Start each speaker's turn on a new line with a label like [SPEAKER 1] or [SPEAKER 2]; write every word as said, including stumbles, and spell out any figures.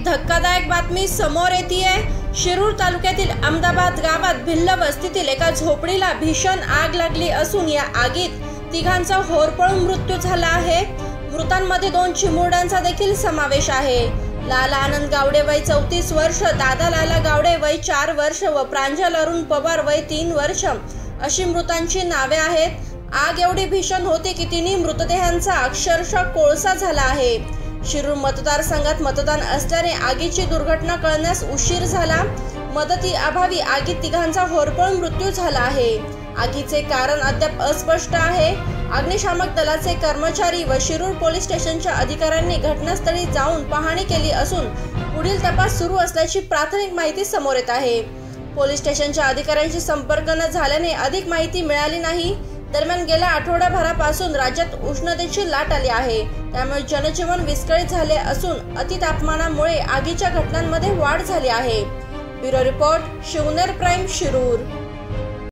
[SPEAKER 1] धक्कादायक बातमी समोर येतेय। शिरूर तालुक्यातील अहमदाबाद गावात भिल्ल वस्तीतील एका झोपडीला भीषण आग लागली असून या आगीत तिघांचा होरपळून मृत्यू झाला आहे। मृतांमध्ये दोन चिमुरड्यांचा देखील समावेश आहे। लाला आनंद गावडे वय चौतीस वर्ष, दादा लाला गावडे वय चार वर्ष व प्रांजल अरुण पवार वय तीन वर्ष अशी मृतांची नावे आहेत। आग एवढी भीषण होती की तिन्ही मृतदेहांचा अक्षरशः कोळसा झाला आहे। शिरूर मतदारसंघात मतदान असल्याने आगीची दुर्घटना कळण्यास उशीर झाला। मदती अभावी आगीत तिघांचा होरपळून मृत्यू झाला आहे। आगीचे कारण अद्याप अस्पष्ट आहे। अग्निशामक दलाचे कर्मचारी व शिरूर पोलीस स्टेशनच्या अधिकाऱ्यांनी घटनास्थळी जाऊन पाहणी केली असून पुढील तपास सुरू असल्याची प्राथमिक माहिती समोर येत आहे। पोलीस स्टेशनच्या अधिकाऱ्यांशी संपर्क न झाल्याने अधिक माहिती मिळाली नाही। दरम्यान गेल्या आठवड्याभरापासून राज्यात उष्णतेची लाट आली आहे, त्यामुळे जनजीवन विस्कळीत झाले असून अतितापमानामुळे आगीच्या घटनांमध्ये वाढ झाली आहे। Bureau report, Shivner prime, Shirur.